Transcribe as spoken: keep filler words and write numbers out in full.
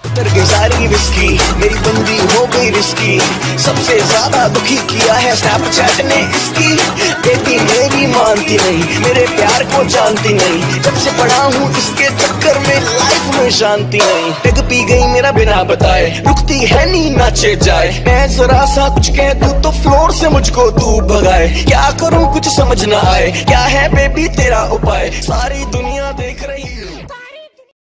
करके सारी विस्की मेरी बंदी हो गई रिस्की, सबसे ज्यादा दुखी किया है स्नैपचैट ने इसकी। बेटी मेरी मानती नहीं, मेरे प्यार को जानती नहीं, जब से पड़ा हूँ इसके चक्कर में लाइफ में शांति नहीं। टग पी गई मेरा बिना बताए, रुकती है नी नाचे जाए, मैं जरा सा कुछ कह दूं तो फ्लोर से मुझको तू भगाए। क्या करूँ कुछ समझ ना आए, क्या है बेबी तेरा उपाय, सारी दुनिया देख रही है।